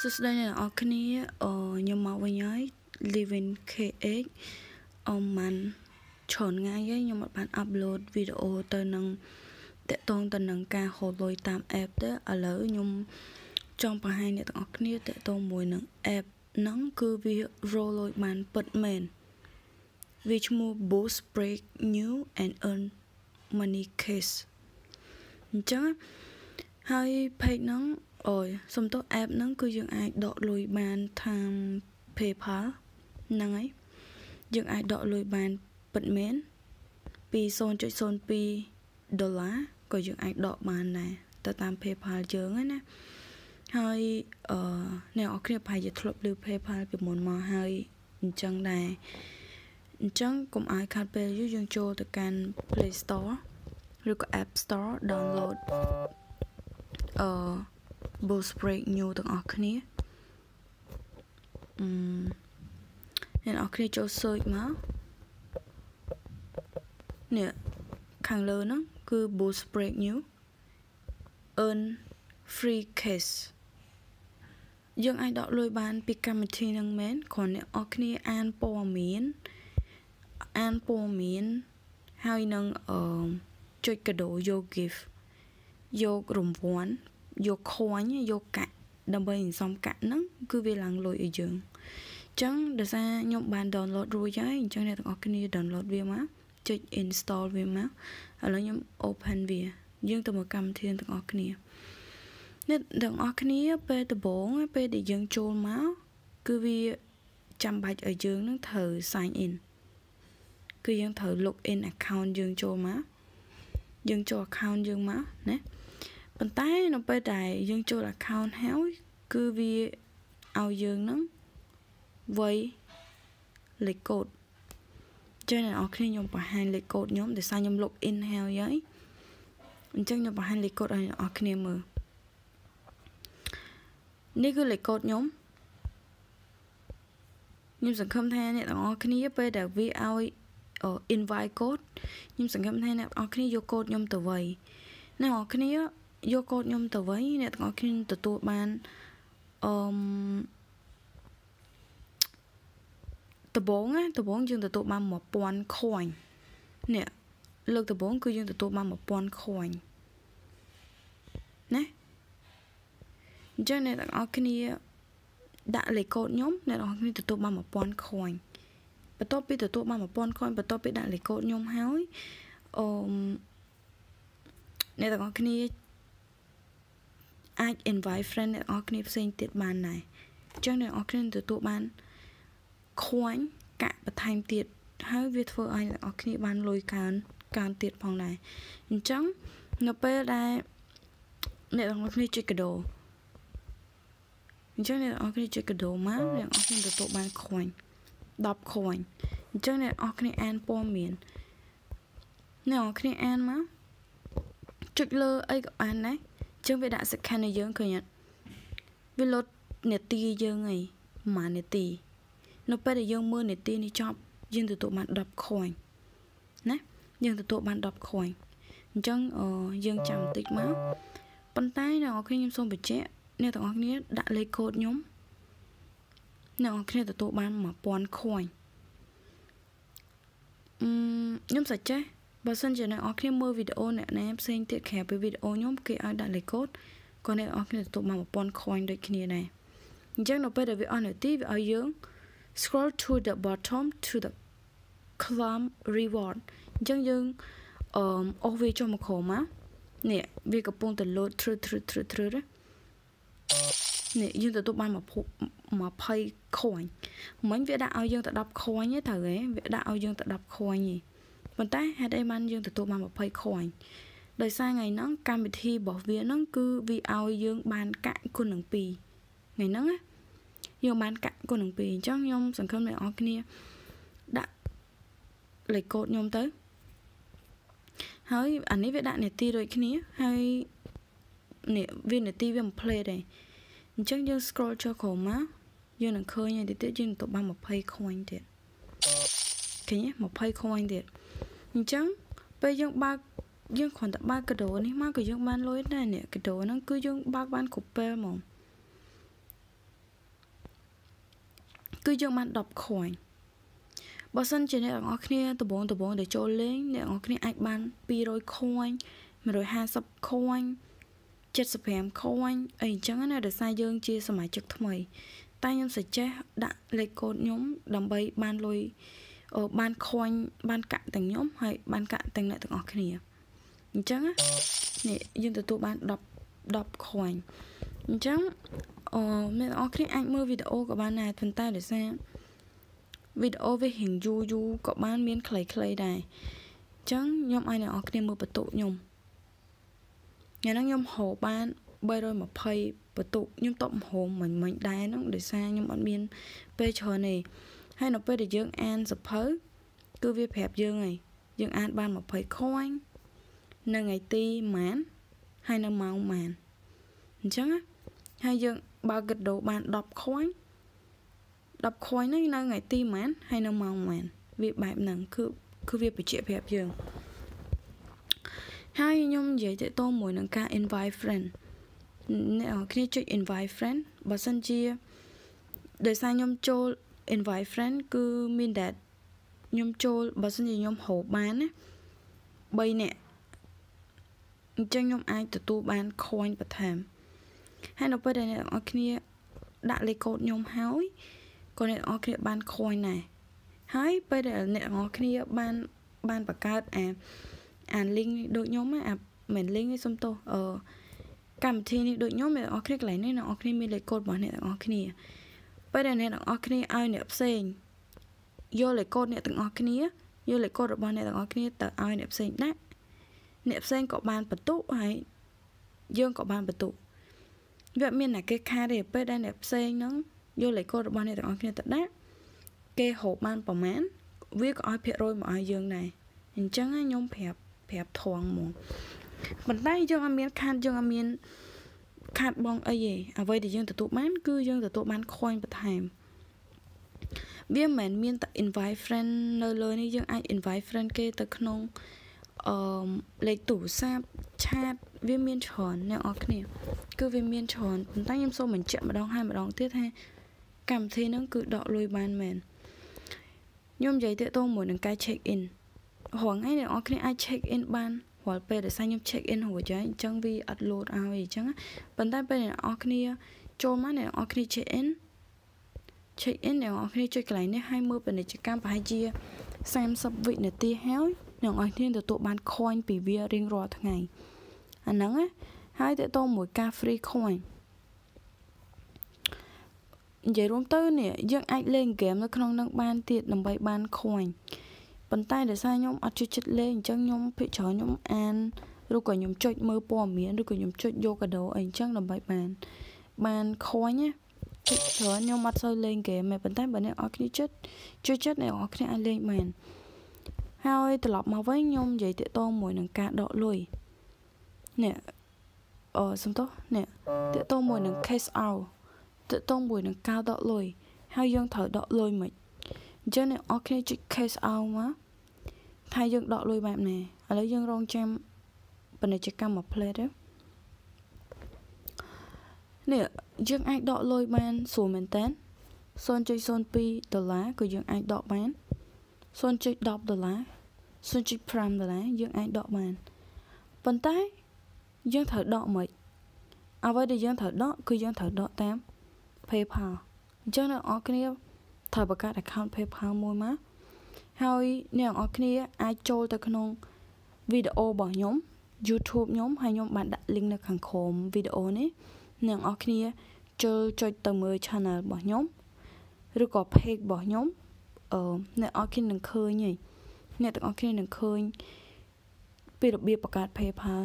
Sốt đây là ở cái này nhưng mà với nhói living KX mình chọn ngay ấy nhưng mà bạn upload video tới nâng để tôn tới nâng ca hồ lôi tam app đó ở lỡ nhưng trong bài hai này ở cái này để tôn mùi nâng app nâng cứ vì roll lôi bạn bật mền which more Buzzbreak new and earn money case chắc hai page nâng ôi xong tốt app nâng cứ dừng ai đọ lùi bàn tham PayPal nâng ấy dừng ai đọ lùi bàn bật mến pi son cho son pi $, có dừng ai đọ bàn này ta tam PayPal chướng ấy nè hơi nèo ở kia phải dịch thuật lưu PayPal bị muốn mò hơi chân này chân cũng ai khát bê dưới dương cho từ can Play Store rồi có App Store download Buzzbreak new từng ở kia nên ở kia cho search mà nè khang lớn nó cứ Buzzbreak new earn free case dương ai đọc lôi bàn bị committee năng mến còn nè ở kia an po miến hai năng chơi cái đồ vô gift vô rùm vốn vô khoán vô cạnh đâm bên xong cạnh nó cứ vì lặng lùi ở giường chẳng được ra nhóm bàn download rồi chứ chẳng này ở cái download về má chơi install về má ở là nhóm open về dương từ một cầm thiên từ ở cái nên đừng ở cái pe từ bốn pe để dương trôn má cứ vì chăm bạch ở giường nó thử sign in cứ dương thử login account dương trôn má dương cho account dương má nè bàn tay nóไปđại dương cho account héo cứ vì ao dương nó với lịch code cho nên ở khi nhóm bảo hành lịch code nhóm để sao nhóm login héo vậy chắc nhóm bảo hành lịch code ở khi mởนี่คือlịch code nhómสังคมไทยเนี่ยở khiไปแต่วิเอาinvite code ខ្ញុំសង្ឃឹមថាអ្នកទាំងអស់គ្នាយក code ខ្ញុំទៅវិញអ្នកទាំងអស់គ្នាយក code ខ្ញុំទៅវិញអ្នកទាំងអស់គ្នាទទួលបានដំបងយើងទទួលបាន 1000 coin នេះលើកដំបងគឺយើងទទួលបាន 1000 coin ណាអញ្ចឹងអ្នកទាំងអស់គ្នាដាក់លេខ code ខ្ញុំអ្នកទាំងអស់គ្នាទទួលបាន 1000 coinបន្ទាប់ពីទទួលបាន 1000 coin បន្ទាប់ពីដាក់លេខ code ខ្ញុំហើយអ្នកទាំងអស់គ្នាអាច invite friend អ្នកទាំងអស់គ្នាផ្សេងទៀតបានដែរអញ្ចឹងអ្នកទាំងអស់គ្នាទទួលបាន coin កាក់បន្ថែមទៀតហើយវាធ្វើឲ្យអ្នកទាំងអស់គ្នាបានលុយកើនទៀតផងដែរអញ្ចឹងនៅពេលដែលអ្នកទាំងអស់គ្នាជួយកាដូអញ្ចឹងអ្នកទាំងអស់គ្នាជួយកាដូមកអ្នកទាំងអស់គ្នាទទួលបាន coin 10 coin អញ្ចឹងអ្នកអស់គ្នាអានព័ត៌មានអ្នកអស់គ្នាអានមកចុចលើអីក៏បានដែរអញ្ចឹងវាដាក់ second ឲ្យយើងឃើញអត់វាលុតនាទីយើងអីប្រហែលនាទីនៅពេលដែលយើងមើលនាទីនេះចប់យើងទទួលបាន10 coin ណាយើងទទួលបាន10 coin អញ្ចឹងយើងចាំបន្តិចមកប៉ុន្តែអ្នកនរគ្នាខ្ញុំសូមបញ្ជាក់អ្នកទាំងអស់គ្នាដាក់លេខកូដខ្ញុំអ្នកនរគ្នាទទួលបាន 1000 coin ខ្ញុំសាច់ចេះបើសិនជាអ្នកនរគ្នាមើលវីដេអូអ្នកណាផ្សេងទៀតក្រៅពីវីដេអូខ្ញុំគេឲ្យដាក់លេខកូដក៏អ្នកនរគ្នាទទួលបាន 1000 coin ដូចគ្នាដែរអញ្ចឹងនៅពេលដែលវាអស់នាទីវាឲ្យយើង scroll to the bottom to the column reward អញ្ចឹងយើងអូសវាចុះមកក្រោមមកនេះវាកំពុងតែ load through នេះយើងទទួលបាន20 coin មិញវាដាក់ឲ្យយើងទៅ10 coin ទេត្រូវហ៎វាដាក់ឲ្យយើងទៅ10 coin ទេប៉ុន្តែហេតុអីបានយើងទទួលបាន20 coin ដោយសារថ្ងៃហ្នឹងកម្មវិធីរបស់វាហ្នឹងគឺវាឲ្យយើងបានកាក់គុណនឹង2ថ្ងៃហ្នឹងណាយើងបានកាក់គុណនឹង2អញ្ចឹងខ្ញុំសង្ឃឹមអ្នកនរគ្នាដាក់លេខកូដខ្ញុំទៅហើយអានេះវាដាក់នាទីដូចគ្នាហើយនេះវានាទីវាមិនផ្លេតទេអញ្ចឹងយើង scroll ចុះក្រោមមកយើងនឹងឃើញហើយទៀតយើងទទួលបាន20 coin ទៀតឃើញទេ20 coin ទៀតអញ្ចឹងពេលយើងបើកយើងគ្រាន់តែបើកកាដូនេះមកក៏យើងបានលុយដែរនេះកាដូហ្នឹងគឺយើងបើកបានគ្រប់ពេលហ្មងគឺយើងបាន10 coin បើសិនជាអ្នកទាំងអស់គ្នាដំបងដែលចូលលេងអ្នកទាំងអស់គ្នាអាចបាន200 coin 150 coin 75 coin អីអញ្ចឹងណាដោយសារយើងជាសមាជិកថ្មីតែខ្ញុំសចេះដាក់លេខកូដខ្ញុំដើម្បីបានលុយបាន coin បានកាក់ទាំងខ្ញុំហើយបានកាក់ទាំងអ្នកទាំងអស់គ្នាអញ្ចឹងនេះយើងទទួលបាន10 coin អញ្ចឹងអ្នកទាំងអស់គ្នាអាចមើលវីដេអូក៏បានដែរប៉ុន្តែដោយសារវីដេអូវារៀងយូរក៏បានមានខ្លីៗដែរអញ្ចឹងខ្ញុំឲ្យអ្នកទាំងអស់គ្នាមើលបន្ទុកខ្ញុំថ្ងៃហ្នឹងខ្ញុំហៅបាន320បន្ទុកខ្ញុំតបហោមមិញដែរហ្នឹងដោយសារខ្ញុំអត់មានពេលច្រើនទេហើយនៅពេលដែលយើងអានសភៅគឺវាប្រាប់យើងហើយយើងអានបាន20 coin នៅថ្ងៃទីម៉ានហើយនៅម៉ោងម៉ានអញ្ចឹងហើយយើងបើគិតដូរបាន10 coin ហ្នឹងនៅថ្ងៃទីម៉ានហើយនៅម៉ោងម៉ានវាបែបហ្នឹងគឺវាបញ្ជាក់ប្រាប់យើងហើយខ្ញុំនិយាយទៅតមួយនឹងការ invite friend អ្នកនរគ្នាចុច invite friend បើសិនជាដោយសារខ្ញុំចូល invite friend គឺមានតែខ្ញុំចូលបើសិនជាខ្ញុំហៅបានណា3នាក់អញ្ចឹងខ្ញុំអាចទទួលបាន coin បន្ថែមហើយនៅពេលដែលអ្នកនរគ្នាដាក់លេខកូដខ្ញុំហើយក៏អ្នកនរគ្នាបាន coin ដែរហើយពេលដែលអ្នកនរគ្នាបានបង្កើតអា link ដូចខ្ញុំមិន link ទេសុំទោសកម្មវិធីនេះដូចខ្ញុំអ្នកនរគ្នាកន្លែងនេះអ្នកនរគ្នាមានលេខកូដរបស់អ្នកនរគ្នាពេលដែលអ្នកនរគ្នាឲ្យអ្នកផ្សេងយកលេខកូដអ្នកទាំងអស់គ្នាយកលេខកូដរបស់អ្នកទាំងអស់គ្នាទៅឲ្យអ្នកផ្សេងដាក់អ្នកផ្សេងក៏បានបន្ទុកហើយយើងក៏បានបន្ទុកវាមានតែគេខាតទេពេលដែលអ្នកផ្សេងហ្នឹងយកលេខកូដរបស់អ្នកទាំងអស់គ្នាទៅដាក់គេហូបបានប្រមាណវាក៏ឲ្យភាគរយមកឲ្យយើងដែរអញ្ចឹងខ្ញុំប្រាប់ថងហ្មងប៉ុន្តែយើងអត់មានខាតយើងអត់មានខាតបងអីទេអ្វីដែលយើងទទួលបានគឺយើងទទួលបាន coin បន្ថែមវាមិនមែនមានតែ invite friend នៅលើនេះយើងអាច invite friend គេទៅក្នុងលេខទូរស័ព្ទ chat វាមានច្រើនអ្នកនរគ្នាគឺវាមានច្រើនប៉ុន្តែខ្ញុំសូមបញ្ជាក់ម្ដងហើយម្ដងទៀតថាកម្មវិធីហ្នឹងគឺដកលុយបានមែនខ្ញុំនិយាយទៅតមួយនឹងការ check in រងថ្ងៃអ្នកនរគ្នាអាច check in បានរាល់ពេលដែលខ្ញុំ check in រួចហើយអញ្ចឹងវាអត់ load ឲ្យអញ្ចឹងប៉ុន្តែពេលអ្នកនរគ្នាចូលមកអ្នកនរគ្នា check in អ្នកនរគ្នាចុចកន្លែងនេះឲ្យមើលពាណិជ្ជកម្មប្រហែលជា30 វិនាទីហើយអ្នកនរគ្នាទទួលបាន coin ពីវារៀងរាល់ថ្ងៃអាហ្នឹងហើយតើតមួយការ free coin និយាយរួមទៅនេះយើងអាចលេងហ្គេមនៅក្នុងនឹងបានទៀតដើម្បីបាន coin ប៉ុន្តែដោយសារខ្ញុំអត់ជួយចិត្តលេងអញ្ចឹងខ្ញុំភាគច្រើនខ្ញុំអានឬក៏ខ្ញុំចុចមើលព័ត៌មានឬក៏ខ្ញុំចុចយកកាដូអីអញ្ចឹងដើម្បីបាន coin ណាភាគច្រើនខ្ញុំអត់សូវលេងហ្គេមទេប៉ុន្តែបើអ្នកនរគ្នាជួយចិត្តអ្នកនរគ្នាអាចលេងបានហើយត្រឡប់មកវិញខ្ញុំនិយាយតាក់ទងមួយនឹងការដកលុយនេះសំទោសនេះតាក់ទងមួយនឹង cash out តាក់ទងមួយនឹងការដកលុយហើយយើងត្រូវដកលុយមិនអញ្ចឹងអ្នកនរគ្នាចុច cash out មកថាយើងដកលុយបែបណាឥឡូវយើងរងចាំពាណិជ្ជកម្មមួយផ្លេតទៅនេះយើងអាចដកលុយបានស្រួលមែនតើ $0.02 ក៏យើងអាចដកបាន$0.10 $0.5 យើងអាចដកបានប៉ុន្តែយើងត្រូវដកមិនអ្វីដែលយើងត្រូវដកគឺយើងត្រូវដកតាម PayPal អញ្ចឹងអ្នកនរគ្នាត្រូវបង្កើត account PayPal មួយមកហើយអ្នកនរគ្នាអាចចូលទៅក្នុងវីដេអូរបស់ខ្ញុំ YouTube ខ្ញុំហើយខ្ញុំបានដាក់ link នៅខាងក្រោមវីដេអូនេះអ្នកនរគ្នាចូលចុចទៅមើល channel របស់ខ្ញុំឬក៏ page របស់ខ្ញុំអ្នកនរគ្នានឹងឃើញហើយអ្នកទាំងអស់គ្នានឹងឃើញពីរបៀបបង្កើត PayPal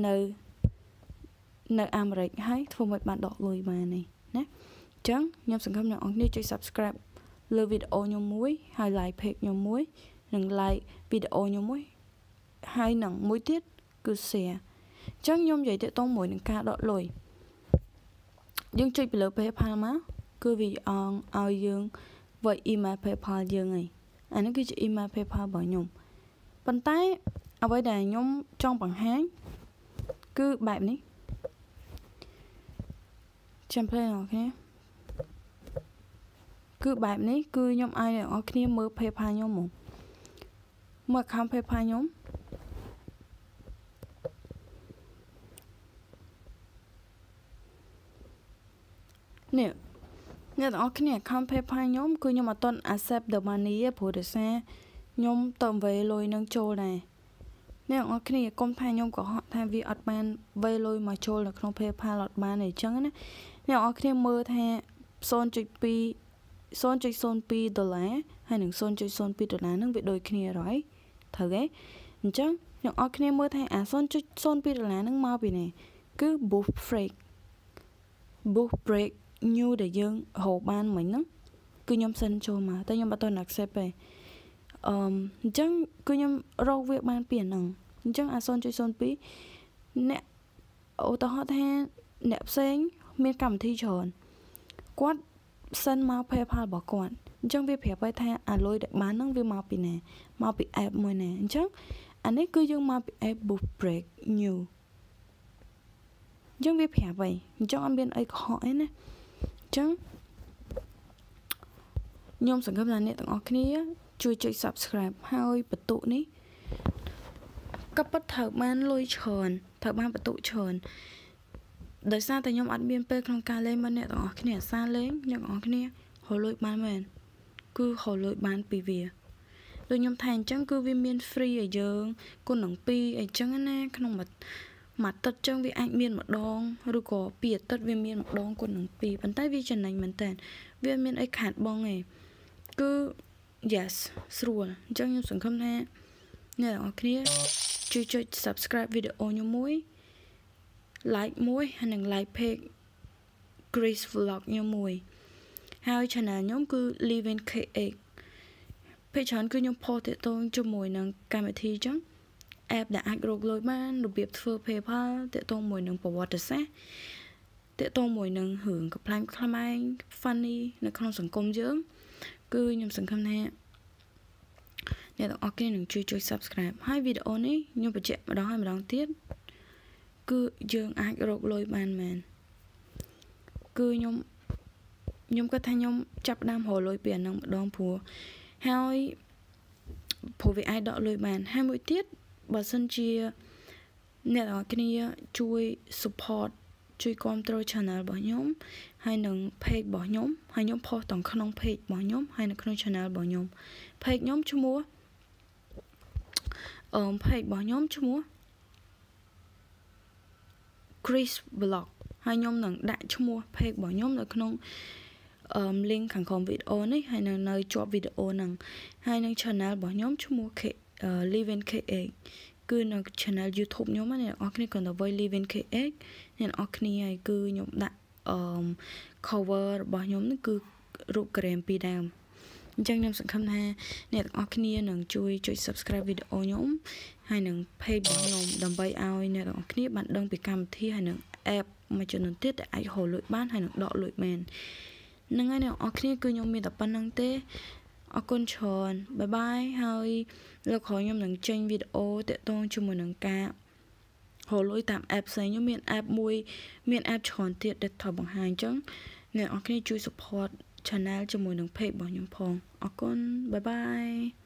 នៅអាមេរិកហើយធ្វើមិនបានដកលុយបាននេះណាអញ្ចឹងខ្ញុំសង្ឃឹមអ្នកនរគ្នាចុច subscribe លើវីដេអូខ្ញុំមួយហើយ like page ខ្ញុំមួយនិង like វីដេអូខ្ញុំមួយហើយនឹងមួយទៀតគឺ share អញ្ចឹងខ្ញុំនិយាយតាក់ទងមួយនឹងការដកលុយយើងចុចពីលើ PayPal មកគឺវាឲ្យយើងវាយ email PayPal យើងហើយអានេះគឺជា email PayPal របស់ខ្ញុំប៉ុន្តែអ្វីដែលខ្ញុំចង់បង្ហាញគឺបែបនេះចាំផ្លេអូខេ cứ bài này cứ nhóm ai này ở kia mơ PayPal nhóm một mơ account PayPal nhóm nè nè ở kia account PayPal nhóm cứ nhóm mà toàn accept the money của được xe nhóm tầm về lôi nâng trôi này nè ở kia công thay nhóm của họ thay vì ở ban về lôi mà trôi là không PayPal ở ban này chẳng nè ở kia mơ thay son chụp pi son chơi son pi $ហើយនឹង$0.02នឹងវាដូចគ្នាrồiត្រូវទេអញ្ចឹងអ្នកអរគ្នាមើលថាអា$0.02នឹងមកពីណាគឺ Buzzbreak new ដែលយើងរកបានមិញហ្នឹងគឺខ្ញុំសិនចូលមកតែខ្ញុំអត់ទាន់ accept ទេអញ្ចឹងគឺខ្ញុំរកវាបានពីហ្នឹងអញ្ចឹងអា$0.02អ្នកឧទាហរណ៍ថាអ្នកផ្សេងមានកម្មវិធីច្រើនគាត់សិនមក PayPal របស់គាត់អញ្ចឹងវាប្រាប់ឲ្យថាអាលុយដែលបានហ្នឹងវាមកពីណាមកពី app មួយណាអញ្ចឹងអានេះគឺយើងមកពី app Buzzbreak new អញ្ចឹងវាប្រាប់ហើយអញ្ចឹងអត់មានអីកុហកអីណាអញ្ចឹងខ្ញុំសង្ឃឹមថាអ្នកទាំងអស់គ្នាជួយចុច Subscribe ហើយបន្ទុកនេះក៏ពិតត្រូវបានលុយច្រើនត្រូវបានបន្ទុកច្រើនដោយសារតែខ្ញុំអត់មានពេលក្នុងការលេងមកអ្នកទាំងអស់គ្នាអាសាលេងអ្នកទាំងអស់គ្នាហៅលុយបានមែនគឺហៅលុយបានពីវាដូចខ្ញុំថាអញ្ចឹងគឺវាមាន free ឲ្យយើងគុណនឹង2អីចឹងណាក្នុងមួយអាទិត្យចឹងវាអាចមានម្ដងឬក៏2អាទិត្យវាមានម្ដងគុណនឹង2ប៉ុន្តែវាចំណេញមែនតើវាមានអីខាតបងឯងគឺ yes ស្រួលអញ្ចឹងខ្ញុំសង្ឃឹមថាអ្នកទាំងអស់គ្នាជួយចុច subscribe វីដេអូខ្ញុំមួយ like មួយហើយនឹង like page Grace vlog ខ្ញុំមួយហើយ channel ខ្ញុំគឺ Living KX ពេលច្រើនគឺខ្ញុំ post ទាក់ទងជាមួយនឹងកម្មវិធីអញ្ចឹង app ដែលអាចរកលុយបានរបៀបធ្វើ PayPal ទាក់ទងមួយនឹងប្រវត្តិសាស្ត្រទាក់ទងមួយនឹងរឿងកំ pl ខ្លែង funny នៅក្នុងសង្គមយើងគឺខ្ញុំសង្ឃឹមថាអ្នកទាំងអស់គ្នានឹងជួយ subscribe ហើយវីដេអូនេះខ្ញុំបញ្ជាក់ម្ដងហើយម្ដងទៀតគឺយើងអាចរកលុយបានមែនគឺខ្ញុំគាត់ថាខ្ញុំចាប់ដើមរកលុយពីអាហ្នឹងម្ដងព្រោះវាអាចដកលុយបានហើយមួយទៀតបើសិនជាអ្នកទាំងអស់គ្នាជួយ support ជួយគាំទ្រ channel របស់ខ្ញុំហើយនឹង page របស់ខ្ញុំហើយខ្ញុំ post ទាំងក្នុង page របស់ខ្ញុំហើយនៅក្នុង channel របស់ខ្ញុំ page ខ្ញុំឈ្មោះpage របស់ខ្ញុំឈ្មោះ Chris vlog ហើយខ្ញុំនឹងដាក់ឈ្មោះ page របស់ខ្ញុំនៅក្នុងlink ខាងក្រោមវីដេអូនេះហើយនៅជាប់វីដេអូហ្នឹងហើយនឹង channel របស់ខ្ញុំឈ្មោះ Living KX គឺនៅ channel YouTube ខ្ញុំណាអ្នកនរគ្នាគ្រាន់តែវាយ Living KX អ្នកនរគ្នាហើយគឺខ្ញុំដាក់cover របស់ខ្ញុំនេះគឺរូប gram ពីរដើមអញ្ចឹងខ្ញុំសង្ឃឹមថាអ្នកទាំងអស់គ្នានឹងជួយចុច subscribe វីដេអូខ្ញុំហើយនឹង page របស់ខ្ញុំដើម្បីឲ្យអ្នកទាំងអស់គ្នាបានដឹងពីកម្មវិធីហើយនឹង app មួយចំនួនទៀតដែលអាចរកលុយបានហើយនឹងដកលុយបានហ្នឹងហើយអ្នកទាំងអស់គ្នាគឺខ្ញុំមានតែប៉ុណ្្នឹងទេអរគុណច្រើនបាយបាយហើយលើក្រោយខ្ញុំនឹងចេញវីដេអូតាក់ទងជាមួយនឹងការរកលុយតាម app ផ្សេងខ្ញុំមាន app មួយមាន app ច្រើនទៀតដែលត្រូវបង្ហាញអញ្ចឹងអ្នកទាំងអស់គ្នាជួយ support channel ជាមួយនឹង page របស់ខ្ញុំផងអរគុណបាយបាយ